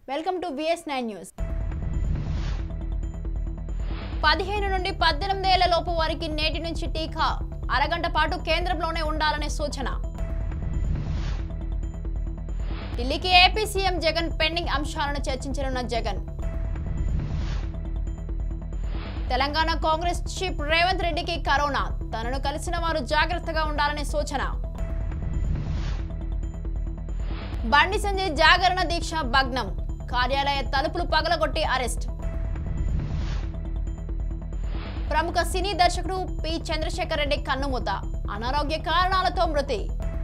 Welcome to VS9 news. 15 నుండి 18 ఏళ్ల లోపు వారికి నేటి నుంచి టీకా అరగంట పాటు కేంద్రంలోనే ఉండాలనే సూచన. ఢిల్లీకి ఏపీ సీఎం జగన్ పెండింగ్ అంశాలను చర్చించనున్న జగన్. తెలంగాణ కాంగ్రెస్ చీఫ్ రేవంత్ రెడ్డికి కరోనా, తనను కలిసిన వారు జాగ్రత్తగా ఉండాలనే సూచన. బండి సంజయ్ జాగరణ దీక్ష భగ్నం, కార్యాలయ తలుపులు పగలగొట్టి అరెస్ట్. ప్రముఖ సినీ దర్శకుడు పి చంద్రశేఖర్ రెడ్డి కన్నుమూత, అనారోగ్య కారణాలతో మృతి.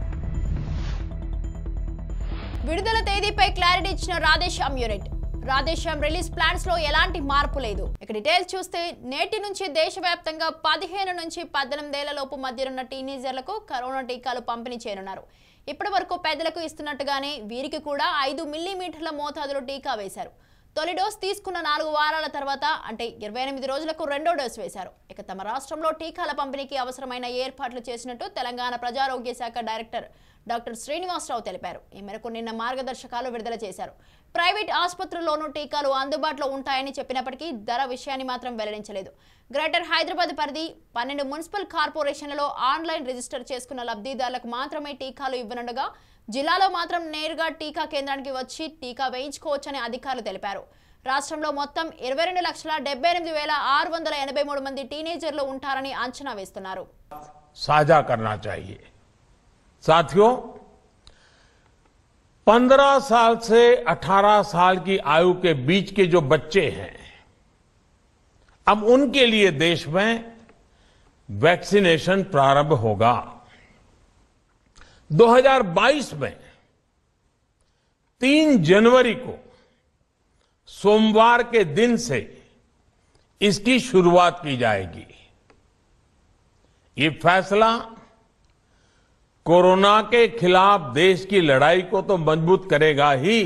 విడుదల తేదీపై క్లారిటీ ఇచ్చిన Radhe Shyam unit, Radhe Shyam release plans లో ఎలాంటి మార్పు లేదు. ఇక డీటెయిల్స్ చూస్తే నేటి నుంచి దేశవ్యాప్తంగా 15 నుంచి 18 ఏళ్ల లోపు మధ్యనున్న టీనేజర్లకు కరోనా టీకాలు పంపిణీ చేయనున్నారు. ఇప్పటి వరకు పెద్దలకు ఇస్తున్నట్టుగానే వీరికి కూడా 5 మిల్లీమీటర్ల మోతాదులో టీకా వేశారు. తొలి డోస్ తీసుకున్న 4 వారాల తర్వాత అంటే 28 రోజులకు రెండో డోస్ వేశారు. ఇక తమ రాష్ట్రంలో టీకాల పంపిణీకి అవసరమైన ఏర్పాట్లు చేసినట్టు తెలంగాణ ప్రజారోగ్య శాఖ డైరెక్టర్ డాక్టర్ శ్రీనివాసరావు తెలిపారు. ఈ మేరకు నిన్న మార్గదర్శకాలు విడుదల చేశారు. ప్రైవేట్ ఆసుపత్రుల్లోనూ టీకాలు అందుబాటులో ఉంటాయని చెప్పినప్పటికీ ధర విషయాన్ని మాత్రం వెల్లడించలేదు. గ్రేటర్ హైదరాబాద్ పరిధి 12 మున్సిపల్ కార్పొరేషన్లలో ఆన్లైన్ రిజిస్టర్ చేసుకున్న లబ్ధిదారులకు మాత్రమే టీకాలు ఇవ్వనుండగా జిల్లాలో మాత్రం నేరుగా టీకా కేంద్రానికి వచ్చి టీకా వేయించుకోవచ్చని అధికారులు తెలిపారు. రాష్ట్రంలో మొత్తం 22,78,683 మంది టీనేజర్లు ఉంటారని అంచనా వేస్తున్నారు. साझा करना चाहिए साथियों, 15 साल से 18 साल की आयु के बीच के जो बच्चे हैं, अब उनके लिए देश में वैक्सीनेशन प्रारंभ होगा. 2022 में 3 जनवरी को सोमवार के दिन से इसकी शुरुआत की जाएगी. ये फैसला कोरोना के खिलाफ देश की लड़ाई को तो मजबूत करेगा ही.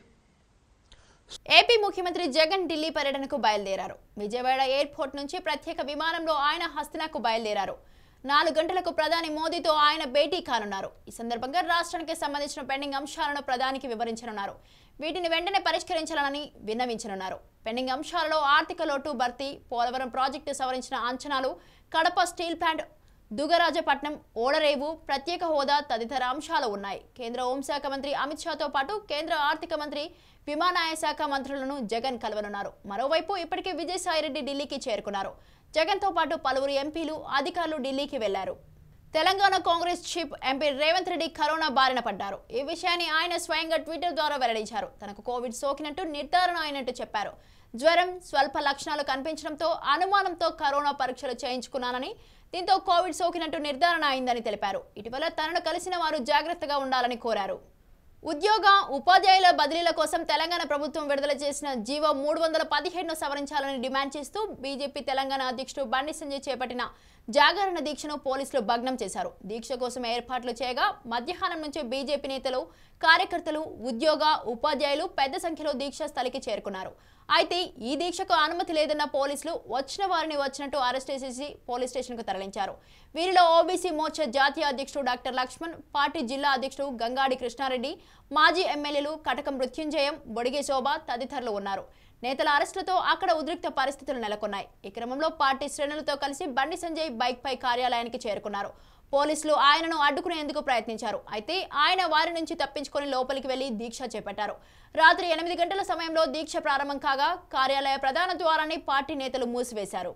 ఏపీ ముఖ్యమంత్రి జగన్ ఢిల్లీ పర్యటనకు బయలుదేరారు. విజయవాడ ఎయిర్పోర్ట్ నుంచి ప్రత్యేక విమానంలో ఆయన హస్తినాకు బయలుదేరారు. 4 గంటలకు ప్రధాని మోదీతో ఆయన భేటీ కానున్నారు. ఈ సందర్భంగా రాష్ట్రానికి సంబంధించిన పెండింగ్ అంశాలను ప్రధానికి వివరించనున్నారు. వీటిని వెంటనే పరిష్కరించాలని విన్నవించనున్నారు. పెండింగ్ అంశాలలో ఆర్థిక లోటు భర్తీ, పోలవరం ప్రాజెక్టు సవరించిన అంచనాలు, కడప స్టీల్ ప్లాంట్, దుగరాజపట్నం, ఓడరేవు, ప్రత్యేక హోదా తదితర అంశాలు ఉన్నాయి. కేంద్ర హోంశాఖ మంత్రి అమిత్ షాతో పాటు కేంద్ర ఆర్థిక మంత్రి, విమానయాన శాఖ మంత్రులను జగన్ కలవనున్నారు. మరోవైపు ఇప్పటికే విజయసాయిరెడ్డి ఢిల్లీకి చేరుకున్నారు. జగన్తో పాటు పలువురు ఎంపీలు, అధికారులు ఢిల్లీకి వెళ్లారు. Telangana Congress chief MP Revanth Reddy corona బారిన పడ్డారు. ఈ విషయాన్ని ఆయన స్వయంగా ట్విట్టర్ ద్వారా వెల్లడించారు. తనకు కోవిడ్ సోకినట్టు నిర్ధారణ అయినట్టు చెప్పారు. జ్వరం, స్వల్ప లక్షణాలు కనిపించడంతో అనుమానంతో కరోనా పరీక్షలు చేయించుకున్నానని, దీంతో కోవిడ్ సోకినట్టు నిర్ధారణ అయిందని తెలిపారు. ఇటీవల తనను కలిసిన వారు జాగ్రత్తగా ఉండాలని కోరారు. ఉద్యోగ, ఉపాధ్యాయుల బదిలీల కోసం తెలంగాణ ప్రభుత్వం విడుదల చేసిన జీవో 317ను సవరించాలని డిమాండ్ చేస్తూ బీజేపీ తెలంగాణ అధ్యక్షుడు బండి సంజయ్ చేపట్టిన జాగరణ దీక్షను పోలీసులు భగ్నం చేశారు. దీక్ష కోసం ఏర్పాట్లు చేయగా మధ్యాహ్నం నుంచి బీజేపీ నేతలు, కార్యకర్తలు, ఉద్యోగ, ఉపాధ్యాయులు పెద్ద సంఖ్యలో దీక్షా స్థలికి చేరుకున్నారు. అయితే ఈ దీక్షకు అనుమతి లేదన్న పోలీసులు వచ్చిన వారిని వచ్చినట్టు అరెస్ట్ చేసి పోలీస్ స్టేషన్కు తరలించారు. వీరిలో ఓబీసీ మోర్చా జాతీయ అధ్యక్షుడు డాక్టర్ లక్ష్మణ్, పార్టీ జిల్లా అధ్యక్షుడు గంగాడి కృష్ణారెడ్డి, మాజీ ఎమ్మెల్యేలు కటకం మృత్యుంజయం, బొడిగే శోభ తదితరులు ఉన్నారు. నేతల అరెస్టులతో అక్కడ ఉద్రిక్త పరిస్థితులు నెలకొన్నాయి. ఈ క్రమంలో పార్టీ శ్రేణులతో కలిసి బండి సంజయ్ బైక్ పై కార్యాలయానికి చేరుకున్నారు. పోలీసులు ఆయనను అడ్డుకునేందుకు ప్రయత్నించారు. అయితే ఆయన వారి నుంచి తప్పించుకొని లోపలికి వెళ్లి దీక్ష చేపట్టారు. రాత్రి 8 గంటల సమయంలో దీక్ష ప్రారంభం కాగా కార్యాలయ ప్రధాన ద్వారాన్ని పార్టీ నేతలు మూసివేశారు.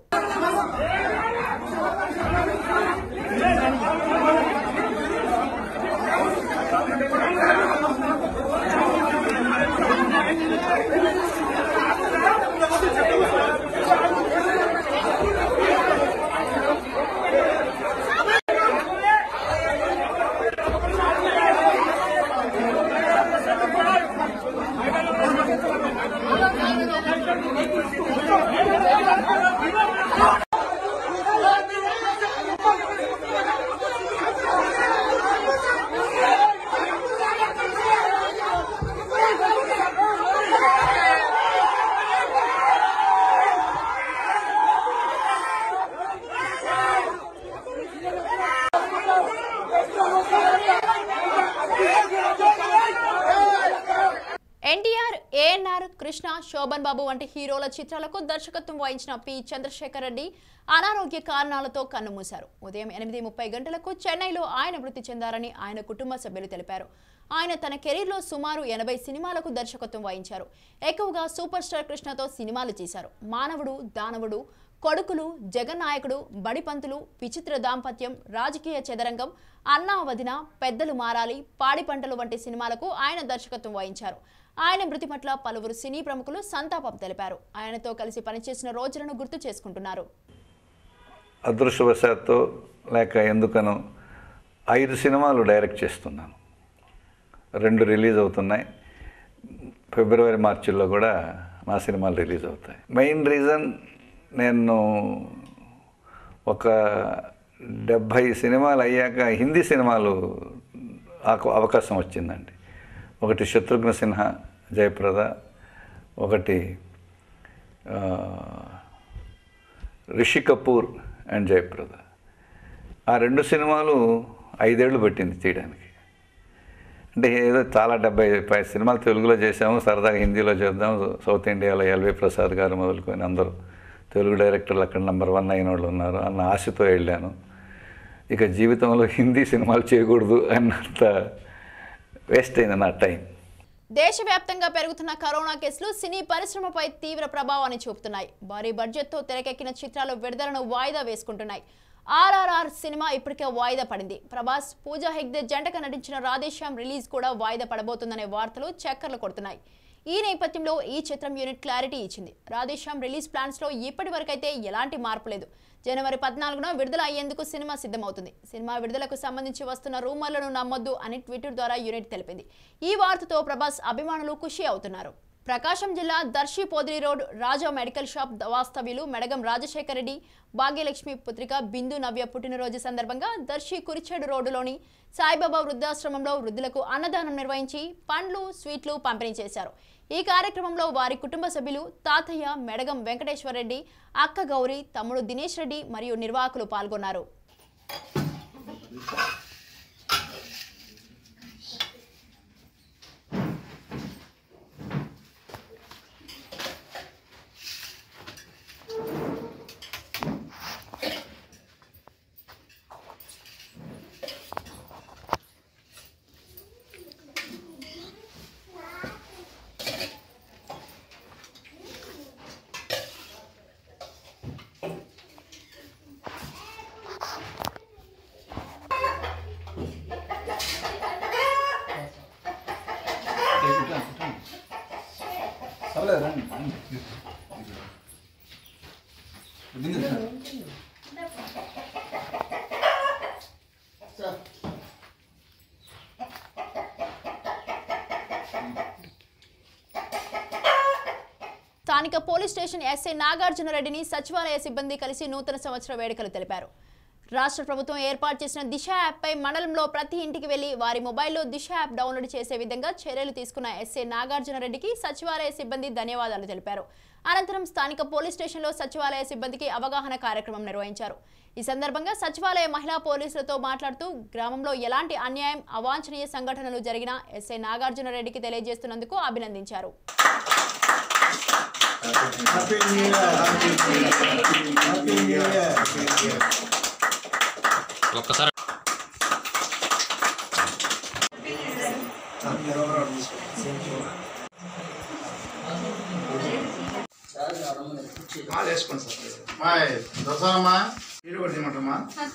కేఎన్ఆర్, కృష్ణ, శోభన్ బాబు వంటి హీరోల చిత్రాలకు దర్శకత్వం వహించిన పి చంద్రశేఖర్ రెడ్డి అనారోగ్య కారణాలతో కన్నుమూశారు. ఉదయం 8:30 గంటలకు చెన్నైలో ఆయన మృతి చెందారని ఆయన కుటుంబ సభ్యులు తెలిపారు. ఆయన తన కెరీర్లో సుమారు 80 సినిమాలకు దర్శకత్వం వహించారు. ఎక్కువగా సూపర్ స్టార్ కృష్ణతో సినిమాలు చేశారు. మానవుడు, దానవుడు, కొడుకులు, జగన్నాయకుడు, బడిపంతులు, విచిత్ర దాంపత్యం, రాజకీయ చదరంగం, అన్నా వదిన, పెద్దలు మారాలి, పాడి పంటలు వంటి సినిమాలకు ఆయన దర్శకత్వం వహించారు. ఆయన మృతి పట్ల పలువురు సినీ ప్రముఖులు సంతాపం తెలిపారు. ఆయనతో కలిసి పనిచేసిన రోజులను గుర్తు చేసుకుంటున్నారు. అదృష్టవశాత్తు లేక ఎందుకనో 5 సినిమాలు డైరెక్ట్ చేస్తున్నాను. 2 రిలీజ్ అవుతున్నాయి. ఫిబ్రవరి మార్చిలో కూడా మా సినిమాలు రిలీజ్ అవుతాయి. మెయిన్ రీజన్ నేను ఒక 70 సినిమాలు అయ్యాక హిందీ సినిమాలు అవకాశం వచ్చిందండి. ఒకటి శత్రుఘ్న సిన్హా, జయప్రద, ఒకటి రిషి కపూర్ అండ్ జయప్రద. ఆ 2 సినిమాలు 5 ఏళ్ళు పట్టింది తీయడానికి. అంటే ఏదో చాలా 70 సినిమాలు తెలుగులో చేసాము, సరదాగా హిందీలో చేద్దాం. సౌత్ ఇండియాలో ఎల్వి ప్రసాద్ గారు మొదలుకొని అందరూ తెలుగు డైరెక్టర్లు అక్కడ నెంబర్ 1 అయిన వాళ్ళు ఉన్నారు అన్న ఆశతో వెళ్ళాను. ఇక జీవితంలో హిందీ సినిమాలు చేయకూడదు అన్నంత వేస్ట్ అయింది నా టైం. దేశవ్యాప్తంగా పెరుగుతున్న కరోనా కేసులు సినీ పరిశ్రమపై తీవ్ర ప్రభావాన్ని చూపుతున్నాయి. భారీ బడ్జెట్తో తెరకెక్కిన చిత్రాలు విడుదలను వాయిదా వేసుకుంటున్నాయి. ఆర్ఆర్ఆర్ సినిమా ఇప్పటికే వాయిదా పడింది. ప్రభాస్, పూజా హెగ్డే జంటగా నటించిన రాధేశ్యామ్ రిలీజ్ కూడా వాయిదా పడబోతుందనే వార్తలు చక్కర్లు కొడుతున్నాయి. ఈ నేపథ్యంలో ఈ చిత్రం యూనిట్ క్లారిటీ ఇచ్చింది. రాధేశ్యామ్ రిలీజ్ ప్లాన్స్లో ఇప్పటి వరకైతే ఎలాంటి మార్పు లేదు. జనవరి 14న విడుదల అయ్యేందుకు సినిమా సిద్ధమవుతుంది. సినిమా విడుదలకు సంబంధించి వస్తున్న రూమర్లను నమ్మొద్దు అని ట్విట్టర్ ద్వారా యూనిట్ తెలిపింది. ఈ వార్తతో ప్రభాస్ అభిమానులు ఖుషి అవుతున్నారు. ప్రకాశం జిల్లా Darsi Podiri road Raja medical shop వాస్తవ్యులు మెడగం రాజశేఖర్ రెడ్డి, భాగ్యలక్ష్మి పుత్రిక బిందు నవ్య పుట్టినరోజు సందర్భంగా దర్శి కురిచేడు రోడ్డులోని సాయిబాబా వృద్ధాశ్రమంలో వృద్ధులకు అన్నదానం నిర్వహించి పండ్లు, స్వీట్లు పంపిణీ చేశారు. ఈ కార్యక్రమంలో వారి కుటుంబ సభ్యులు తాతయ్య మెడగం వెంకటేశ్వర రెడ్డి, అక్క గౌరి, తమ్ముడు దినేష్ రెడ్డి మరియు నిర్వాహకులు పాల్గొన్నారు. స్థానిక పోలీస్ స్టేషన్ ఎస్ఐ నాగార్జున రెడ్డిని సచివాలయ సిబ్బంది కలిసి నూతన సంవత్సర వేడుకలు తెలిపారు. రాష్ట్ర ప్రభుత్వం ఏర్పాటు చేసిన దిశ యాప్పై మండలంలో ప్రతి ఇంటికి వెళ్లి వారి మొబైల్లో దిశ యాప్ డౌన్లోడ్ చేసే విధంగా చర్యలు తీసుకున్న ఎస్ఐ నాగార్జున రెడ్డికి సచివాలయ సిబ్బంది ధన్యవాదాలు తెలిపారు. అనంతరం స్థానిక పోలీస్ స్టేషన్లో సచివాలయ సిబ్బందికి అవగాహన కార్యక్రమం నిర్వహించారు. ఈ సందర్భంగా సచివాలయ మహిళా పోలీసులతో మాట్లాడుతూ గ్రామంలో ఎలాంటి అన్యాయం, అవాంఛనీయ సంఘటనలు జరిగినా ఎస్ఐ నాగార్జున రెడ్డికి తెలియజేస్తున్నందుకు అభినందించారు. ఒక్కసారి వేసుకోండి సార్. దోసమ్మా వీడియో కూడా చేయమంటారమ్మా.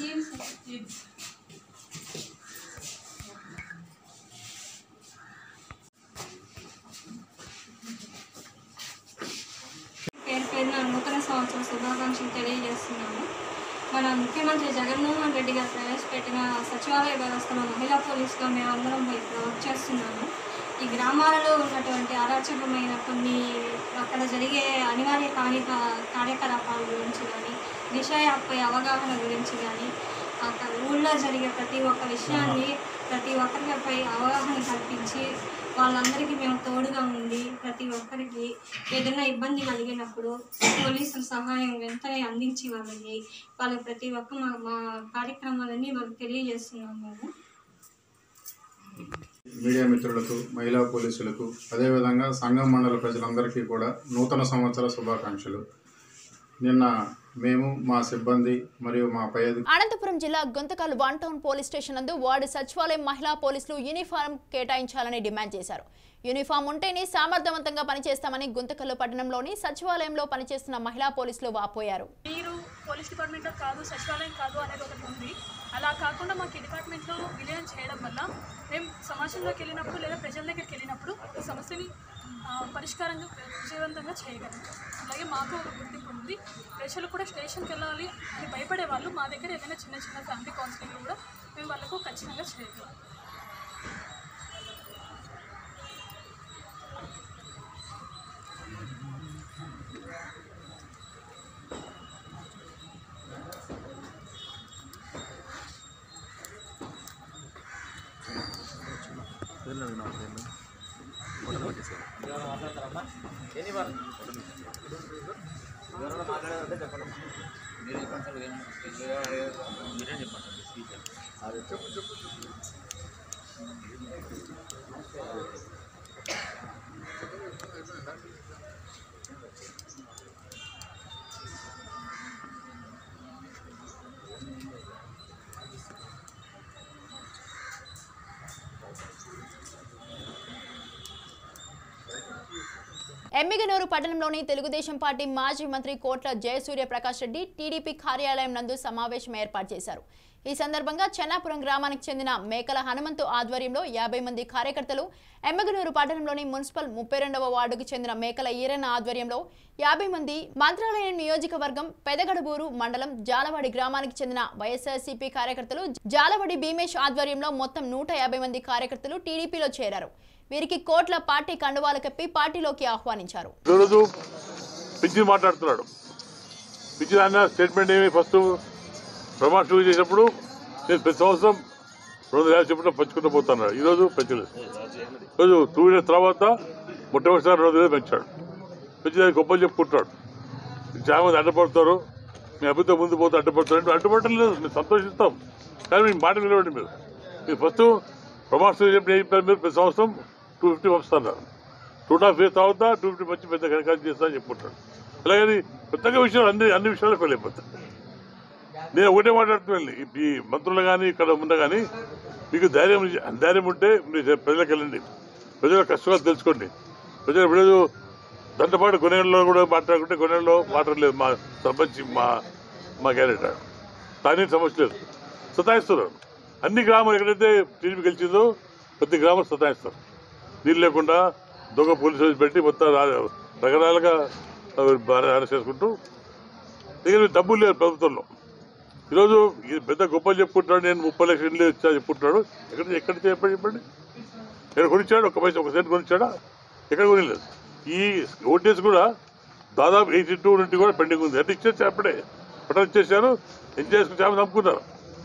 పేరు పేరున నూతన సంవత్సర శుభాకాంక్షలు తెలియజేస్తున్నాను. మన ముఖ్యమంత్రి జగన్మోహన్ రెడ్డి గారు ప్రవేశపెట్టిన సచివాలయ వ్యవస్థలో మహిళా పోలీసుగా మేమందరం వర్క్ చేస్తున్నాము. ఈ గ్రామాలలో ఉన్నటువంటి అరాచకమైన కొన్ని అక్కడ జరిగే అనివార్య కార్యకలాపాల గురించి కానీ, దిశ యాప్పై అవగాహన గురించి కానీ, అక్కడ ఊళ్ళో జరిగే ప్రతి ఒక్క విషయాన్ని ప్రతి ఒక్కరిపై అవగాహన కల్పించి వాళ్ళందరికీ మేము తోడుగా ఉండి ప్రతి ఒక్కరికి ఏదైనా ఇబ్బంది కలిగినప్పుడు పోలీసుల సహాయం వెంటనే అందించి వాళ్ళకి ప్రతి ఒక్క మా కార్యక్రమాలన్నీ వాళ్ళకి తెలియజేస్తున్నాము. మేము మీడియా మిత్రులకు, మహిళా పోలీసులకు, అదేవిధంగా సంఘం మండల ప్రజలందరికీ కూడా నూతన సంవత్సర శుభాకాంక్షలు. నిన్న మేము, మా సిబ్బంది మరియు మా పై అనంతపురం జిల్లా గుంతకల్ 1 టౌన్ పోలీస్ స్టేషన్ నందు వార్డు సచివాలయం మహిళా పోలీసులు యూనిఫారం కేటాయించాలని డిమాండ్ చేశారు. యూనిఫామ్ ఉంటేనే సమర్థవంతంగా పనిచేస్తామని గుంతకల్ పట్టణంలోని సచివాలయంలో పనిచేస్తున్న మహిళా పోలీసులు వాపోయారు. మీరు పోలీస్ డిపార్ట్మెంట్లో కాదు, సచివాలయం కాదు అనేది ఒకటి ఉంది. అలా కాకుండా మాకు ఈ డిపార్ట్మెంట్లో విలీనం చేయడం వల్ల మేము సమాజంలోకి వెళ్ళినప్పుడు లేదా ప్రజల దగ్గరికి వెళ్ళినప్పుడు ఈ సమస్యని పరిష్కారంగా విజయవంతంగా చేయగలం. అలాగే మాకు ఒక గుర్తింపు ఉంది. ప్రజలు కూడా స్టేషన్కి వెళ్ళాలి అని భయపడే వాళ్ళు మా దగ్గర ఏదైనా చిన్న చిన్న ఫ్యామిలీ కౌన్సిలింగ్ కూడా మేము వాళ్ళకు ఖచ్చితంగా చేయగలం. ఎమ్మిగనూరు పట్టణంలోని తెలుగుదేశం పార్టీ మాజీ మంత్రి కోట్ల జయసూర్య ప్రకాష్ రెడ్డి టీడీపీ కార్యాలయం నందు సమావేశం ఏర్పాటు చేశారు. ఈ సందర్భంగా చెన్నాపురం గ్రామానికి చెందిన మేకల హనుమంతు ఆధ్వర్యంలో 50 మంది కార్యకర్తలు, ఎమ్మిగనూరు పట్టణంలోని మున్సిపల్ 32వ వార్డుకు చెందిన మేకల ఈరన్న ఆధ్వర్యంలో 50 మంది, మంత్రాలయం నియోజకవర్గం పెదగడబూరు మండలం జాలవాడి గ్రామానికి చెందిన వైఎస్ఆర్సీపీ కార్యకర్తలు, జాలవాడి భీమేష్ ఆధ్వర్యంలో మొత్తం 150 మంది కార్యకర్తలు టీడీపీలో చేరారు. వీరికి కోట్ల పార్టీ కండువాలు కప్పి పార్టీలోకి ఆహ్వానించారు. మాట్లాడుతున్నాడు స్టేట్మెంట్ ఏమి ఫస్ట్ ప్రమాణ చేసినప్పుడు నేను ప్రతి సంవత్సరం 2,000 చెప్పడం పంచుకుంటూ పోతున్నాడు. ఈరోజు పెంచలేదు. ఈరోజు 2 years తర్వాత మొట్టమొదటిసారి 2,000 పెంచాడు. పెంచి గొప్పలు చెప్పుకుంటాడు. చాలా మంది అడ్డపడతారు, మీ అభివృద్ధి ముందు పోతే అడ్డపడతారు. అడ్డుపడటం లేదు, మేము సంతోషిస్తాం. కానీ మీ మాట నిలబడి మీరు ఫస్ట్ ప్రమాణ చెప్పిన ఏం చెప్పారు? మీరు ప్రతి సంవత్సరం 250 పంపుతున్నారు. 2.5 years తర్వాత 250 మంచి పెద్ద ఘనకార్యం చేస్తారని చెప్పుకుంటాడు. అలాగే పెద్దగా విషయాలు అన్ని విషయాలు ఫెయిల్ అయిపోతాయి. నేను ఒకటే మాట్లాడుతున్నాను, ఈ మంత్రులు కానీ ఇక్కడ ఉన్నా కానీ మీకు ధైర్యం ఉంటే మీరు ప్రజలకు వెళ్ళండి, ప్రజల కష్టాలు తెలుసుకోండి. ప్రజలు ఇప్పుడు దంటపాటు కొనేళ్ళలో కూడా మాట్లాడుకుంటే కొనేళ్ళలో వాటర్ లేదు, మా సర్పంచ్ మా క్యాండిడేట్ తానే సమస్య లేదు, సతాయిస్తున్నారు. అన్ని గ్రామాలు ఎక్కడైతే టీడీపీ గెలిచిందో ప్రతి గ్రామం సతాయిస్తారు. నీళ్ళు లేకుండా దొంగ పోలీసులు పెట్టి మొత్తం రకరకాలుగా అరెస్ట్ చేసుకుంటూ దగ్గర డబ్బులు లేదు ప్రభుత్వంలో. ఈరోజు పెద్ద గొప్పలు చెప్పుకుంటాడు, నేను 30 లక్షలు ఇల్లు ఇచ్చా చెప్పుకుంటాడు. ఎక్కడ చెప్పండి ఎక్కడ కొనిచ్చాడు? 1 పైసా 1 సెంట్ కొనిచ్చాడా? ఎక్కడ కొనిలేదు. ఈ ఓటీఎస్ కూడా దాదాపు 82 నుండి కూడా పెండింగ్ ఉంది. అంటే ఇచ్చేసి అప్పుడే పట్టణం ఇచ్చేసారు, ఎంజాయ్ చేసుకుని చాలా నమ్ముకున్నారు.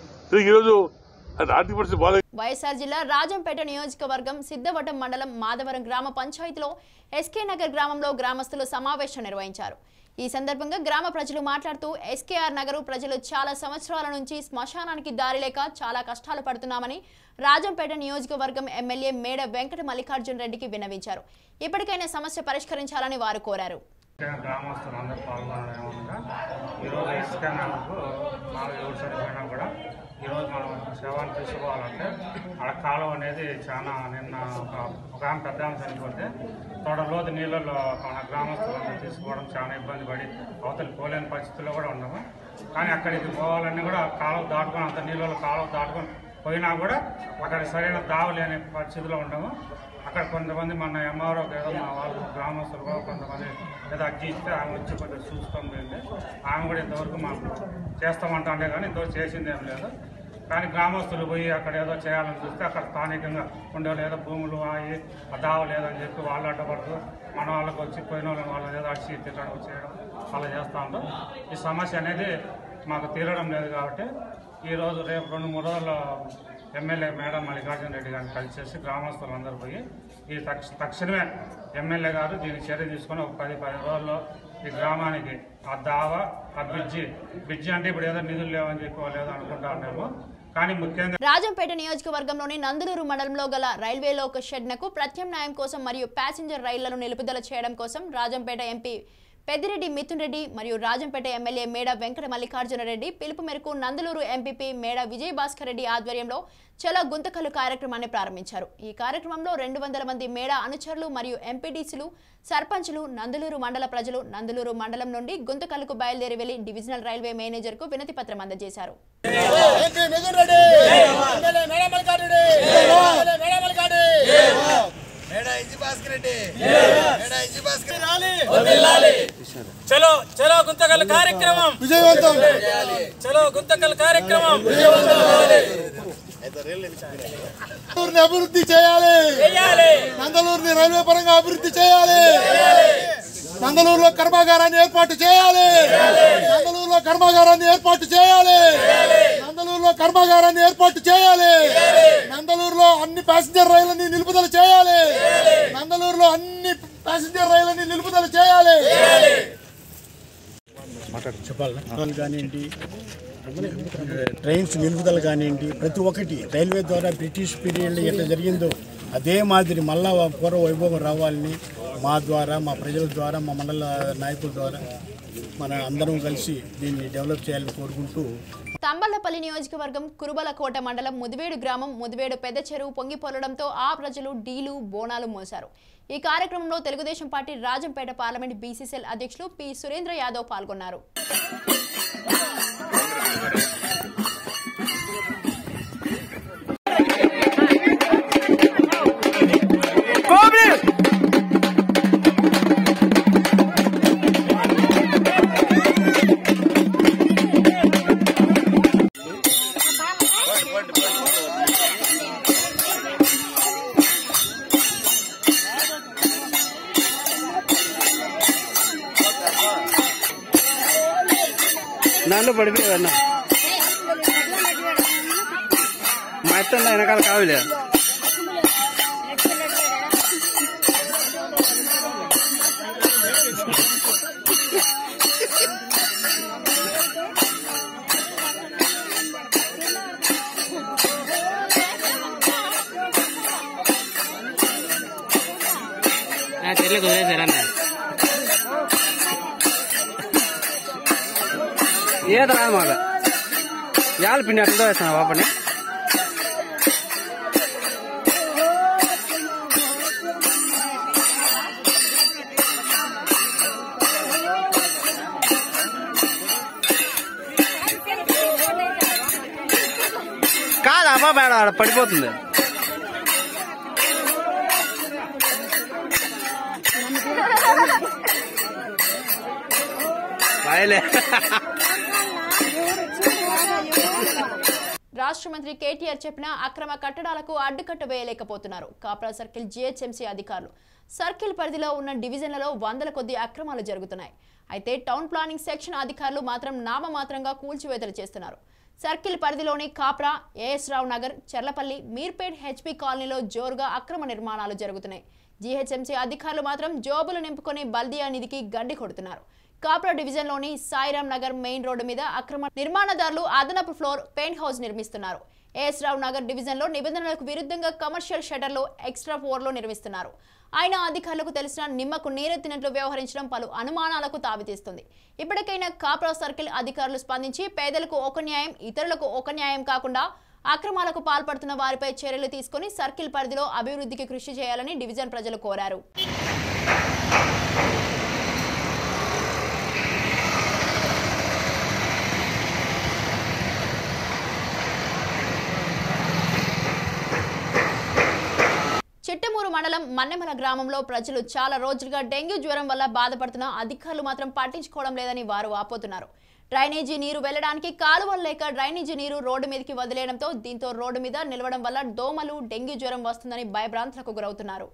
ఈరోజు ఆర్థిక పరిస్థితి బాగా. వైఎస్ఆర్ జిల్లా రాజంపేట నియోజకవర్గం సిద్ధవటం మండలం మాధవరం గ్రామ పంచాయతీలో ఎస్కే నగర్ గ్రామంలో గ్రామస్తులు సమావేశం నిర్వహించారు. ఈ సందర్భంగా గ్రామ ప్రజలు మాట్లాడుతూ ఎస్కేఆర్ నగరు ప్రజలు చాలా సంవత్సరాల నుంచి శ్మశానానికి దారి లేక చాలా కష్టాలు పడుతున్నామని రాజంపేట నియోజకవర్గం ఎమ్మెల్యే మేడ వెంకట మల్లికార్జున రెడ్డికి విన్నవించారు. ఇప్పటికైనా సమస్య పరిష్కరించాలని వారు కోరారు. గ్రామస్తులందరూ పాల్గొనడంగా ఈరోజు ఎస్కే నగర్కు మాకు ఎవరు చనిపోయినా కూడా ఈరోజు మనం శవాన్ని తీసుకోవాలంటే అక్కడ కాలువ అనేది చాలా నిన్న ఒక ఆమె పెద్ద ఆమె చనిపోతే తోడలోతు నీళ్ళలో మన గ్రామస్తులందరూ తీసుకోవడం చాలా ఇబ్బంది పడి అవతలి పోలేని పరిస్థితుల్లో కూడా ఉన్నాము. కానీ అక్కడికి పోవాలన్నీ కూడా కాలువ దాటుకొని అంత నీళ్ళలో కాలువ దాటుకొని పోయినా కూడా అక్కడ సరైన దావలేని పరిస్థితిలో ఉండము. అక్కడ కొంతమంది మన ఎంఆర్ఓ ఏదో మా వాళ్ళు గ్రామస్తులు కూడా కొంతమంది ఏదో అర్జీ ఇస్తే ఆమె వచ్చి కొంచెం చూసుకొని పోయింది. ఆమె కూడా ఇంతవరకు మాకు చేస్తామంటే కానీ ఇంతవరకు చేసింది ఏం లేదు. కానీ గ్రామస్తులు పోయి అక్కడ ఏదో చేయాలని చూస్తే అక్కడ స్థానికంగా ఉండేవాళ్ళు ఏదో భూములు అవి దావ లేదని చెప్పి వాళ్ళు అడ్డపడుతూ మన వాళ్ళకి వచ్చి పోయిన వాళ్ళని ఏదో అడిచి తిట్టడం చేయడం అలా చేస్తూ ఉంటాం. ఈ సమస్య అనేది మాకు తీరడం లేదు. కాబట్టి ఈరోజు రేపు 2-3 రోజుల్లో ఎమ్మెల్యే మేడం మల్లికార్జున రెడ్డి గారిని కలిసేసి గ్రామస్తులందరూ పోయి ఈ తక్షణమే ఎమ్మెల్యే గారు దీనికి చర్య తీసుకొని ఒక 10-15 రోజుల్లో ఈ గ్రామానికి ఆ దావ ఆ బ్రిడ్జి అంటే ఇప్పుడు ఏదో నిధులు లేవని చెప్పి వాళ్ళు ఏదో అనుకుంటా ఉన్నాము. కానీ ముఖ్యంగా రాజంపేట నియోజకవర్గంలోని నందలూరు మండలంలో గల రైల్వేలో ఒక షెడ్నకు ప్రత్యామ్నాయం కోసం మరియు ప్యాసింజర్ రైళ్లను నిలుపుదల చేయడం కోసం రాజంపేట ఎంపీ పెద్దిరెడ్డి మిథున్ రెడ్డి మరియు రాజంపేట ఎమ్మెల్యే మేడ వెంకట మల్లికార్జున రెడ్డి పిలుపు మేరకు నందలూరు ఎంపీపీ మేడ విజయ్ భాస్కర్ రెడ్డి ఆధ్వర్యంలో చలో గుంతకల్లు కార్యక్రమాన్ని ప్రారంభించారు. ఈ కార్యక్రమంలో 200 మంది మేడ అనుచరులు మరియు ఎంపీడీసీలు, సర్పంచులు, నందలూరు మండల ప్రజలు నందలూరు మండలం నుండి గుంతకల్లుకు బయలుదేరి వెళ్లి డివిజనల్ రైల్వే మేనేజర్కు వినతి పత్రం అందజేశారు. చలో చలో గుంతకల్ కార్యక్రమం విజయవంతం చలో గుంతకల్ కార్యక్రమం విజయవంతం అభివృద్ధి చేయాలి. నందలూరుని రైల్వే పరంగా అభివృద్ధి చేయాలి. నందలూరులో కర్మాగారాన్ని ఏర్పాటు చేయాలి. నందలూరులో కర్మాగారాన్ని ఏర్పాటు చేయాలి. నందలూరులో కర్మాగారాన్ని ఏర్పాటు చేయాలి. నందలూరులో అన్ని ప్యాసింజర్ రైళ్లని నిలుపుదల చేయాలి. నందలూరులో అన్ని ప్యాసింజర్ రైళ్లని నిలుపుదల చేయాలి. చెప్పాలి కానివ్వండి, ట్రైన్స్ నిలుపుదల కానివ్వండి, ప్రతి ఒక్కటి రైల్వే ద్వారా బ్రిటిష్ పీరియడ్లో ఎట్లా జరిగిందో అదే మాదిరి మళ్ళా పూర్వ వైభవం రావాలని మా ద్వారా, మా ప్రజల ద్వారా, మా మండల నాయకుల ద్వారా మన అందరం కలిసి దీన్ని డెవలప్ చేయాలని కోరుకుంటూ తంబళ్లపల్లి నియోజకవర్గం కురుబలకోట మండలం ముదివేడు గ్రామం ముదివేడు పెద్ద చెరువు పొంగిపోలడంతో ఆ ప్రజలు డీలు బోనాలు మోశారు. ఈ కార్యక్రమంలో Telugu Desam party Rajampet parliament BCCL అధ్యక్షులు పి సురేంద్ర యాదవ్ పాల్గొన్నారు. నన్ను పడిపోయావన్నా మా ఇష్టం వెనకాల కావలే చెల్లి కుదిరేసారన్న ఏదో రాదు మాకు యాళ్ళ పిండి అట్లా వేస్తాను బాపని కాదు అబ్బా మేడం ఆడ పడిపోతుంది. రాష్ట్ర మంత్రి కేటీఆర్ చెప్పిన అక్రమ కట్టడాలకు అడ్డుకట్ట వేయలేకపోతున్నారు. కాప్రా సర్కిల్ జీహెచ్ఎంసీ అధికారులు సర్కిల్ పరిధిలో ఉన్న డివిజన్లలో వందల కొద్ది అక్రమాలు జరుగుతున్నాయి. అయితే టౌన్ ప్లానింగ్ సెక్షన్ అధికారులు మాత్రం నామమాత్రంగా కూల్చివేతలు చేస్తున్నారు. సర్కిల్ పరిధిలోని కాప్రా, ఏఎస్ రావు నగర్, చెర్లపల్లి, మీర్పేట్, హెచ్పీ కాలనీలో జోరుగా అక్రమ నిర్మాణాలు జరుగుతున్నాయి. జీహెచ్ఎంసీ అధికారులు మాత్రం జోబులు నింపుకొని బల్దియా నిధికి గండి కొడుతున్నారు. కాప్రా డివిజన్లోని సాయిరామ్ నగర్ మెయిన్ రోడ్డు మీద అక్రమ నిర్మాణదారులు అదనపు ఫ్లోర్ పెయింట్ హౌస్ నిర్మిస్తున్నారు. ఏఎస్ రావు నగర్ డివిజన్లో నిబంధనలకు విరుద్ధంగా కమర్షియల్ షటర్లు ఎక్స్ట్రా ఫ్లోర్లో నిర్మిస్తున్నారు. ఆయన అధికారులకు తెలిసిన నిమ్మకు నీరెత్తినట్లు వ్యవహరించడం పలు అనుమానాలకు తావితీస్తుంది. ఇప్పటికైనా కాప్రా సర్కిల్ అధికారులు స్పందించి పేదలకు ఒక న్యాయం, ఇతరులకు ఒక న్యాయం కాకుండా అక్రమాలకు పాల్పడుతున్న వారిపై చర్యలు తీసుకుని సర్కిల్ పరిధిలో అభివృద్ధికి కృషి చేయాలని డివిజన్ ప్రజలు కోరారు. చిట్టమూరు మండలం మన్నెమల గ్రామంలో ప్రజలు చాలా రోజులుగా డెంగ్యూ జ్వరం వల్ల బాధపడుతున్న అధికారులు మాత్రం పట్టించుకోవడం లేదని వారు వాపోతున్నారు. డ్రైనేజీ నీరు వెళ్లడానికి కాలువలు లేక డ్రైనేజీ నీరు రోడ్డు మీదకి వదిలేయడంతో దీంతో రోడ్డు మీద నిలవడం వల్ల దోమలు, డెంగ్యూ జ్వరం వస్తుందని భయభ్రాంతులకు గురవుతున్నారు.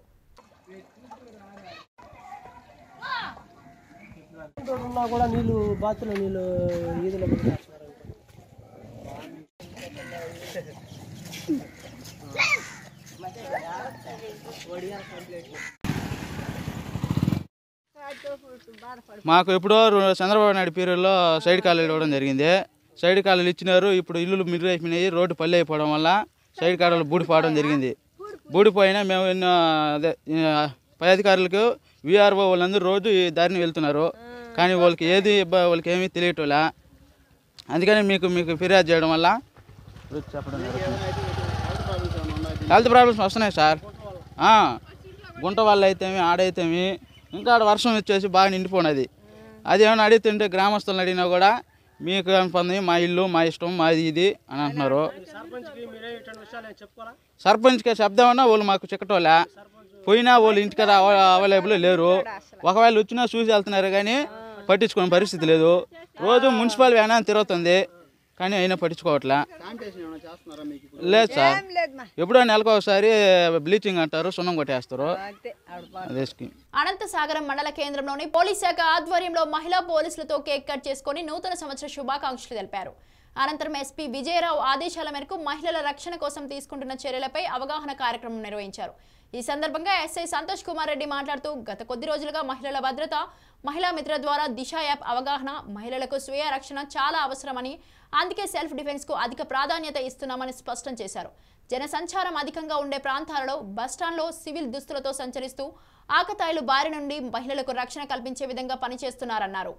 మాకు ఎప్పుడో చంద్రబాబు నాయుడు పీరియడ్లో సైడ్ కాలువలు ఇవ్వడం జరిగింది. సైడ్ కాలువలు ఇచ్చినారు. ఇప్పుడు ఇల్లులు మిర్రు అయిపోయినాయి. రోడ్డు పల్లె అయిపోవడం వల్ల సైడ్ కాలువలు బూడిపోవడం జరిగింది. బూడిపోయినా మేము అదే పై అధికారులకు విఆర్ఓ వాళ్ళందరూ రోజు ఈ దారిని వెళ్తున్నారు. కానీ వాళ్ళకి వాళ్ళకి ఏమీ తెలియటోలా. అందుకని మీకు ఫిర్యాదు చేయడం వల్ల చెప్పడం హెల్త్ ప్రాబ్లమ్స్ వస్తున్నాయి సార్. గుంట వాళ్ళు అయితేమి ఆడైతేమి ఇంకా ఆడ వర్షం వచ్చేసి బాగా నిండిపోయినది. అది ఏమైనా అడుగుతుంటే గ్రామస్తులను అడిగినా కూడా మీకు ఏమనుకుంది మా ఇల్లు మా ఇష్టం మాది ఇది అని అంటున్నారు. సర్పంచ్కి చెప్దామన్నా వాళ్ళు మాకు చిక్కటోలే. పోయినా వాళ్ళు ఇంటికి అవైలబుల్ లేరు. ఒకవేళ వచ్చినా చూసి వెళ్తున్నారు కానీ పట్టించుకునే పరిస్థితి లేదు. రోజు మున్సిపల్ వ్యాన్ అని తిరుగుతుంది కానీ అయినా పట్టించుకోవట్లే. లేదు సార్, ఎప్పుడో నెలకు ఒకసారి బ్లీచింగ్ అంటారు, సున్నం కొట్టేస్తారు. అనంతసాగరం మండల కేంద్రంలోని పోలీస్ శాఖ ఆధ్వర్యంలో మహిళా పోలీసులతో కేక్ కట్ చేసుకుని నూతన సంవత్సర శుభాకాంక్షలు తెలిపారు. అనంతరం ఎస్పీ విజయరావు ఆదేశాల మేరకు మహిళల రక్షణ కోసం తీసుకుంటున్న చర్యలపై అవగాహన కార్యక్రమం నిర్వహించారు. ఈ సందర్భంగా ఎస్ఐ సంతోష్ కుమార్ రెడ్డి మాట్లాడుతూ గత కొద్ది రోజులుగా మహిళల భద్రత, మహిళా మిత్ర ద్వారా దిశ యాప్ అవగాహన, మహిళలకు స్వీయ రక్షణ చాలా అవసరమని, అందుకే సెల్ఫ్ డిఫెన్స్ కు అధిక ప్రాధాన్యత ఇస్తున్నామని స్పష్టం చేశారు. జనసంచారం అధికంగా ఉండే ప్రాంతాలలో బస్టాండ్లో సివిల్ దుస్తులతో సంచరిస్తూ ఆకతాయిలు బారి నుండి మహిళలకు రక్షణ కల్పించే విధంగా పనిచేస్తున్నారన్నారు.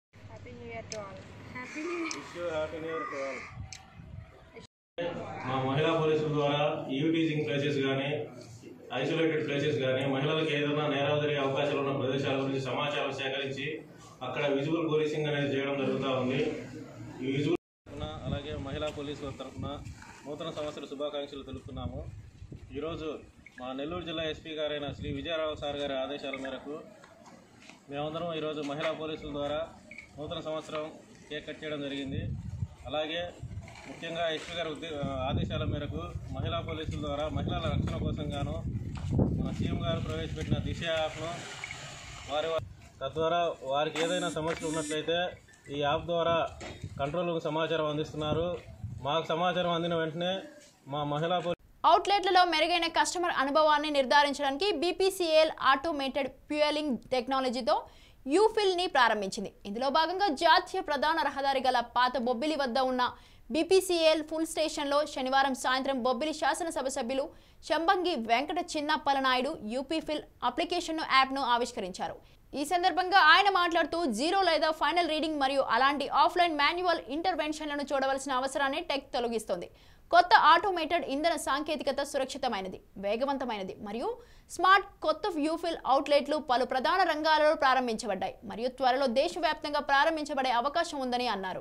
మా మహిళా పోలీసుల ద్వారా యూటీజింగ్ ప్లేసెస్ కానీ, ఐసోలేటెడ్ ప్లేసెస్ కానీ, మహిళలకు ఏదైనా నేరాలు జరిగే అవకాశాలు ఉన్న ప్రదేశాల గురించి సమాచారం సేకరించి అక్కడ విజువల్ పోలీసింగ్ అనేది చేయడం జరుగుతూ ఉంది. ఈ విజువల్ అలాగే మహిళా పోలీసుల తరఫున నూతన సంవత్సర శుభాకాంక్షలు తెలుపుతున్నాము. ఈరోజు మా నెల్లూరు జిల్లా ఎస్పీ గారైన శ్రీ విజయరావు సార్ గారి ఆదేశాల మేరకు మేమందరం ఈరోజు మహిళా పోలీసుల ద్వారా నూతన సంవత్సరం కేక్ కట్ చేయడం జరిగింది. అలాగే ముఖ్యంగా ఎస్పీ గారి ఆదేశాల మేరకు మహిళా పోలీసుల ద్వారా మహిళల రక్షణ కోసం గాను మన సీఎం గారు ప్రవేశపెట్టిన దిశ యాప్ను తద్వారా వారికి ఏదైనా సమస్యలు ఉన్నట్లయితే ఈ యాప్ ద్వారా కంట్రోల్కు సమాచారం అందిస్తున్నారు. మాకు సమాచారం అందిన వెంటనే మా మహిళా అవుట్లెట్లలో మెరుగైన కస్టమర్ అనుభవాన్ని నిర్ధారించడానికి బీపీసీఎల్ ఆటోమేటెడ్ ఫ్యూయలింగ్ టెక్నాలజీతో యూఫిల్ని ప్రారంభించింది. ఇందులో భాగంగా జాతీయ ప్రధాన రహదారి గల పాత బొబ్బిలి వద్ద ఉన్న బీపీసీఎల్ ఫుల్ స్టేషన్లో శనివారం సాయంత్రం బొబ్బిలి శాసనసభ సభ్యులు శంబంగి వెంకట చిన్నప్పలనాయుడు యూపీఫిల్ అప్లికేషన్ యాప్ను ఆవిష్కరించారు. ఈ సందర్భంగా ఆయన మాట్లాడుతూ జీరో లేదా ఫైనల్ రీడింగ్ మరియు అలాంటి ఆఫ్లైన్ మాన్యువల్ ఇంటర్వెన్షన్లను చూడవలసిన అవసరాన్ని టెక్ తొలగిస్తోంది. కొత్త ఆటోమేటెడ్ ఇంధన సాంకేతికత సురక్షితమైనది, వేగవంతమైనది మరియు స్మార్ట్ కొత్త యూఫిల్ అవుట్లెట్లు పలు ప్రధాన రంగాలలో ప్రారంభించబడ్డాయి మరియు త్వరలో దేశవ్యాప్తంగా ప్రారంభించబడే అవకాశం ఉందని అన్నారు.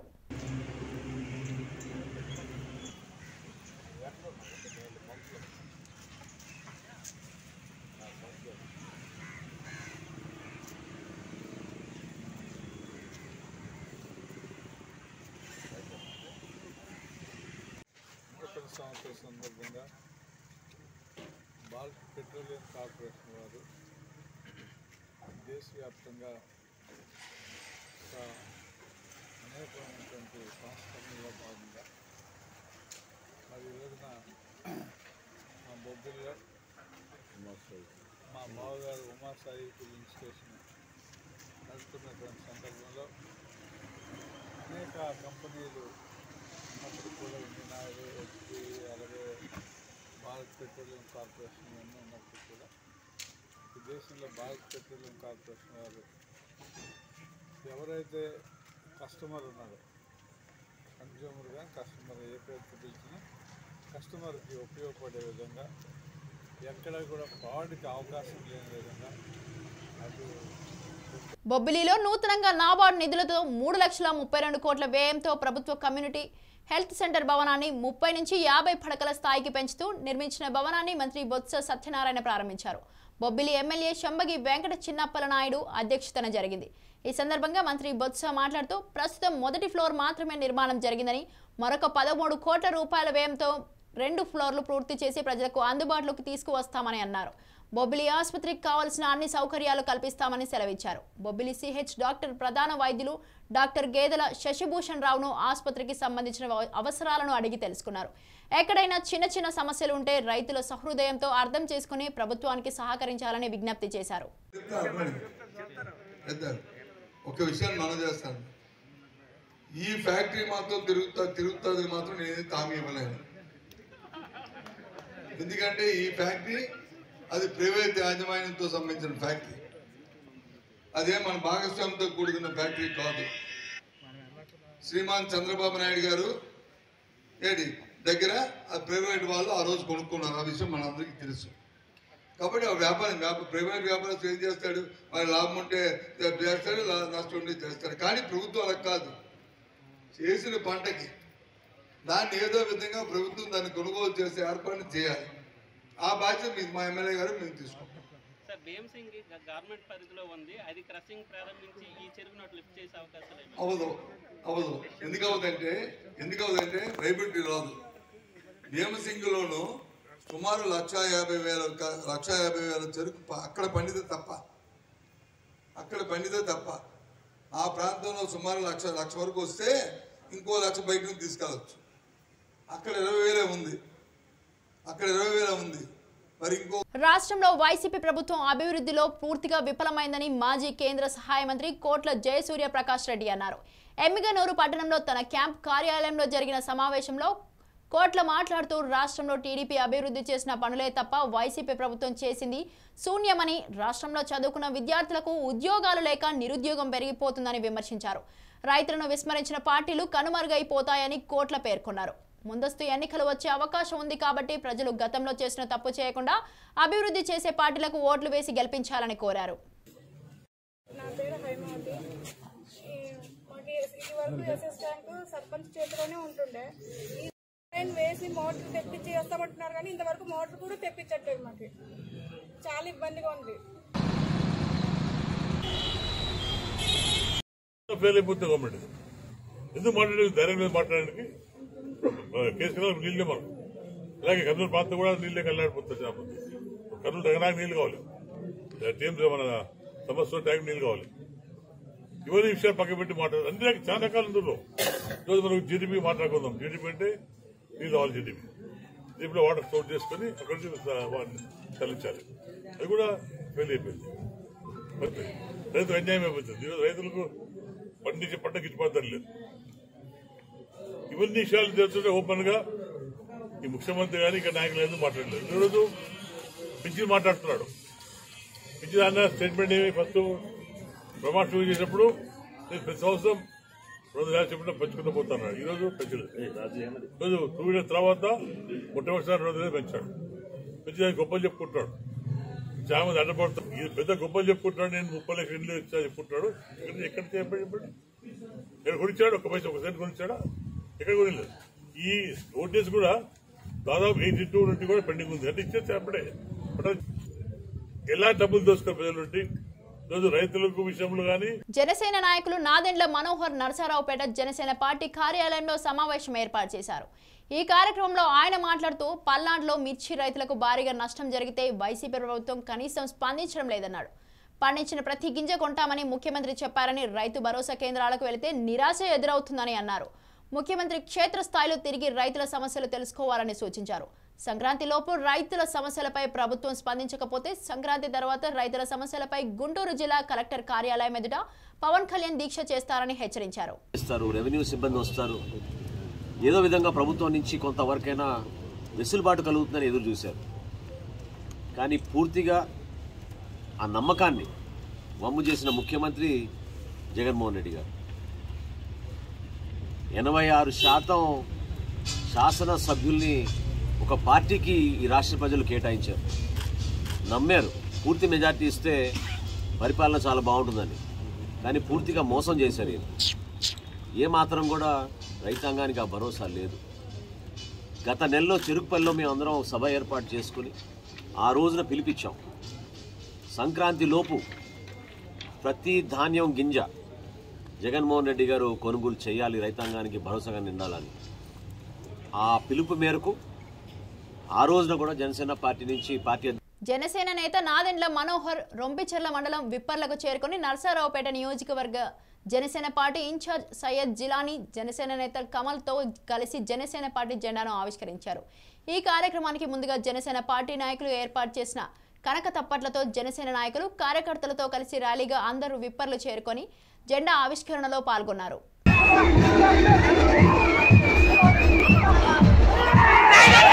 సంవత్సర సందర్భంగా భారత్ పెట్రోలియం కార్పొరేషన్ వారు దేశవ్యాప్తంగా అనేకమైనటువంటి సంస్కరణలో భాగంగా మరి ఈ రోజున మా బొబ్బిలిలో మా బావగారు ఉమాసాయి ఫిల్లింగ్ స్టేషన్ నడుపుతున్నటువంటి సందర్భంలో అనేక కంపెనీలు ఉన్నప్పుడు కూడా ఇండియన్ ఆయిల్, హెచ్పి, అలాగే భారత్ పెట్రోలియం కార్పొరేషన్ ఇవన్నీ ఉన్నప్పుడు కూడా ఈ దేశంలో భారత్ పెట్రోలియం కార్పొరేషన్ వారు ఎవరైతే కస్టమర్ ఉన్నారో, కన్జ్యూమర్గా కస్టమర్ ఏ పేరుతో పిలిచినా కస్టమర్కి ఉపయోగపడే విధంగా ఎక్కడ కూడా ఫ్రాడ్కి అవకాశం లేని విధంగా అది బొబ్బిలిలో నూతనంగా నాబార్డు నిధులతో 3,32 కోట్ల వ్యయంతో ప్రభుత్వ కమ్యూనిటీ హెల్త్ సెంటర్ భవనాన్ని 30 నుంచి 50 పడకల స్థాయికి పెంచుతూ నిర్మించిన భవనాన్ని మంత్రి బొత్స సత్యనారాయణ ప్రారంభించారు. బొబ్బిలి ఎమ్మెల్యే శంబగి వెంకట చిన్నప్పలనాయుడు అధ్యక్షతన జరిగింది. ఈ సందర్భంగా మంత్రి బొత్స మాట్లాడుతూ ప్రస్తుతం మొదటి ఫ్లోర్ మాత్రమే నిర్మాణం జరిగిందని, మరొక 13 కోట్ల రూపాయల వ్యయంతో 2 ఫ్లోర్లు పూర్తి చేసి ప్రజలకు అందుబాటులోకి తీసుకువస్తామని అన్నారు. బొబ్బిలి ఆసుపత్రికి కావాల్సిన అన్ని సౌకర్యాలు కల్పిస్తామని సెలవిచ్చారు. బొబ్బిలి సిహెచ్ డాక్టర్ ప్రధాన వైద్యులు డాక్టర్ గేదెల శశిభూషణ్ రావును ఆసుపత్రికి సంబంధించిన అవసరాలను అడిగి తెలుసుకున్నారు. ఎక్కడైనా చిన్న సమస్యలు ఉంటే రైతుల సహృదయంతో అర్థం చేసుకుని ప్రభుత్వానికి సహకరించాలని విజ్ఞప్తి చేశారు. ఒక విషయం మనం చేస్తాను, ఈ ఫ్యాక్టరీ మాత్రం తిరుగుతుంది మాత్రం నేను హామీ ఇవ్వలేను. ఎందుకంటే ఈ ఫ్యాక్టరీ అది ప్రైవేట్ యాజమాన్యంతో సంబంధించిన ఫ్యాక్టరీ, అదే మన భాగస్వామ్యంతో కూడుకున్న ఫ్యాక్టరీ కాదు. శ్రీమాన్ చంద్రబాబు నాయుడు గారు దగ్గర ఆ ప్రైవేట్ వాళ్ళు ఆ రోజు కొనుక్కున్నారు. ఆ విషయం మనందరికీ తెలుసు. కాబట్టి ఆ ప్రైవేట్ వ్యాపారస్తులు ఏం చేస్తాడు, మరి లాభం ఉంటే చేస్తాడు, నష్టం ఉంటే చేస్తాడు. కానీ ప్రభుత్వం అలా కాదు. చేసిన పంటకి దాన్ని ఏదో విధంగా ప్రభుత్వం దాన్ని కొనుగోలు చేసే ఏర్పాటు చేయాలి. ఆ బాధ్యత మా ఎమ్మెల్యే గారు మేము తీసుకుంటాం. సార్ భీమసింగ్ గవర్నమెంట్ పరిధిలో ఉంది, అది క్రషింగ్ ప్రారంభించి ఈ చెరువును లిఫ్ట్ చేసే అవకాశాలు అవదు. ఎందుకు అవుతుందంటే వైబిలిటీ రాదు. భీమసింగ్లోను సుమారు 1,50,000 చెరుకు అక్కడ పండితే తప్ప ఆ ప్రాంతంలో సుమారు లక్ష వరకు వస్తే ఇంకో 1,00,000 బయట నుంచి తీసుకెళ్ళచ్చు. అక్కడ 20,000 ఉంది. మరి ఇంకో రాష్ట్రంలో వైసీపీ ప్రభుత్వం అభివృద్ధిలో పూర్తిగా విఫలమైందని మాజీ కేంద్ర సహాయ మంత్రి కోట్ల జయసూర్య ప్రకాష్ రెడ్డి అన్నారు. ఎమ్మిగనూరు పట్టణంలో తన క్యాంప్ కార్యాలయంలో జరిగిన సమావేశంలో కోట్ల మాట్లాడుతూ రాష్ట్రంలో టీడీపీ అభివృద్ధి చేసిన పనులే తప్ప వైసీపీ ప్రభుత్వం చేసింది శూన్యమని, రాష్ట్రంలో చదువుకున్న విద్యార్థులకు ఉద్యోగాలు లేక నిరుద్యోగం పెరిగిపోతుందని విమర్శించారు. రైతులను విస్మరించిన పార్టీలు కనుమరుగైపోతాయని కోట్ల పేర్కొన్నారు. ముందస్తు ఎన్నికలు వచ్చే అవకాశం ఉంది కాబట్టి ప్రజలు గతంలో చేసిన తప్పు చేయకుండా అభివృద్ధి చేసే పార్టీలకు ఓట్లు వేసి గెలిపించాలని కోరారు. నా పేరు హైమావతి. ఇది ఎస్ఎస్ ట్యాంక్ సర్పంచ్ చేతిలోనే ఉంటుండే. వేసి మోటార్ తెప్పించి వేస్తామంటున్నారు కానీ ఇంతవరకు మోటార్ కూడా తెప్పించట్లేదు. మాకు చాలా ఇబ్బందిగా ఉంది. గవర్నమెంట్ ఎందుకు మాట్లాడేది, ధైర్యం మీద మాట్లాడడానికి కేసు నీళ్ళే మనం. అలాగే కర్నూలు ప్రాంతం కూడా నీళ్ళే కల్లాడిపోతుంది. కర్నూలు నగరానికి నీళ్ళు కావాలి, టీమ్స్ మన సమస్య ట్యాంక్ నీళ్ళు కావాలి. ఇవన్నీ విషయాలు పక్క పెట్టి మాట్లాడారు. అన్ని చాలా రకాల ఇందులో ఈరోజు మనం జీడీపీ మాట్లాడుకుందాం. జీడీపీ అంటే నీళ్ళు కావాలి. జీడీపీలో వాటర్ స్టోర్ చేసుకుని అక్కడి నుంచి వాటిని చల్లించాలి. అది కూడా ఫెయిల్ అయిపోయింది. రైతులకు అన్యాయం అయిపోతుంది. ఈరోజు రైతులకు పండించే పంట గిట్టుబాటు లేదు. ఇవన్నీ విషయాలు చేస్తుంటే ఓపెన్ గా ఈ ముఖ్యమంత్రి కానీ ఇక్కడ నాయకులు ఎందుకు మాట్లాడలేదు. ఈరోజు పింఛన్ మాట్లాడుతున్నాడు. పింఛన్ అన్న స్టేట్మెంట్ ఏమి ఫస్ట్ ప్రమాణం చేసినప్పుడు ప్రతి సంవత్సరం 2,000 చెప్పిన పెంచుకుంటూ పోతున్నాడు. ఈరోజు పెంచలేదు. ఈరోజు 2 years తర్వాత మొట్టమొదటిసారి 2,000 పెంచాడు. పెంచడానికి గొప్పలు చెప్పుకుంటాడు. చాలా మంది అడ్డపడతాడు. ఇది పెద్ద గొప్పలు చెప్పుకుంటాడు. నేను 30 లక్షల ఇల్లు ఇచ్చా చెప్పుకుంటాడు. ఎక్కడ చెప్పండి ఇక్కడ కొనిచ్చాడు. ఒక సెంట్ కొనిచ్చాడా? ఎక్కడ కొనలేదు. ఈ ఓటీఎస్ కూడా దాదాపు 82 నుండి కూడా పెండింగ్ ఉంది. అంటే ఇచ్చేసి అప్పుడే ఎలా డబ్బులు దోసుకున్న ప్రజల నుండి రోజు రైతులకు విషయంలో గానీ. జనసేన నాయకులు నాదెండ్ల మనోహర్ నరసరావుపేట జనసేన పార్టీ కార్యాలయంలో సమావేశం ఏర్పాటు చేశారు. ఈ కార్యక్రమంలో ఆయన మాట్లాడుతూ పల్నాడులో మిర్చి రైతులకు భారీగా నష్టం జరిగితే వైసీపీ ప్రభుత్వం కనీసం స్పందించడం లేదన్నాడు. పండించిన ప్రతి గింజ కొంటామని ముఖ్యమంత్రి చెప్పారని, రైతు భరోసా కేంద్రాలకు వెళితే నిరాశ ఎదురవుతుందని అన్నారు. ముఖ్యమంత్రి క్షేత్రస్థాయిలో తిరిగి రైతుల సమస్యలు తెలుసుకోవాలని సూచించారు. సంక్రాంతిలోపు రైతుల సమస్యలపై ప్రభుత్వం స్పందించకపోతే సంక్రాంతి తర్వాత రైతుల సమస్యలపై గుంటూరు జిల్లా కలెక్టర్ కార్యాలయం ఎదుట పవన్ కళ్యాణ్ దీక్ష చేస్తారని హెచ్చరించారు. రెవెన్యూ సిబ్బంది వస్తారు, ఏదో విధంగా ప్రభుత్వం నుంచి కొంతవరకైనా వెసులుబాటు కలుగుతుందని ఎదురు చూశారు. కానీ పూర్తిగా ఆ నమ్మకాన్ని వమ్ము చేసిన ముఖ్యమంత్రి జగన్మోహన్ రెడ్డి గారు 86% శాసనసభ్యుల్ని ఒక పార్టీకి ఈ రాష్ట్ర ప్రజలు కేటాయించారు. నమ్మారు పూర్తి మెజార్టీ ఇస్తే పరిపాలన చాలా బాగుంటుందని. కానీ పూర్తిగా మోసం చేశారు. ఏమాత్రం కూడా రైతాంగానికి ఆ భరోసా లేదు. గత నెలలో చెరుకుపల్లిలో మేము అందరం సభ ఏర్పాటు చేసుకుని ఆ రోజున పిలిపించాం. సంక్రాంతి లోపు ప్రతి ధాన్యం గింజ జగన్మోహన్ రెడ్డి గారు కొనుగోలు చేయాలి, రైతాంగానికి భరోసాగా నిండాలని. ఆ పిలుపు మేరకు ఆ రోజున కూడా జనసేన పార్టీ నుంచి జనసేన నేత నాదెండ్ల మనోహర్ రొంపిచెర్ల మండలం విప్పర్లకు చేరుకుని నరసరావుపేట నియోజకవర్గ జనసేన పార్టీ ఇన్ఛార్జ్ సయ్యద్ జిలానీ, జనసేన నేత కమల్తో కలిసి జనసేన పార్టీ జెండాను ఆవిష్కరించారు. ఈ కార్యక్రమానికి ముందుగా జనసేన పార్టీ నాయకులు ఏర్పాటు చేసిన కనక తప్పట్లతో జనసేన నాయకులు కార్యకర్తలతో కలిసి ర్యాలీగా అందరూ విప్పర్లు చేరుకొని జెండా ఆవిష్కరణలో పాల్గొన్నారు. Hey!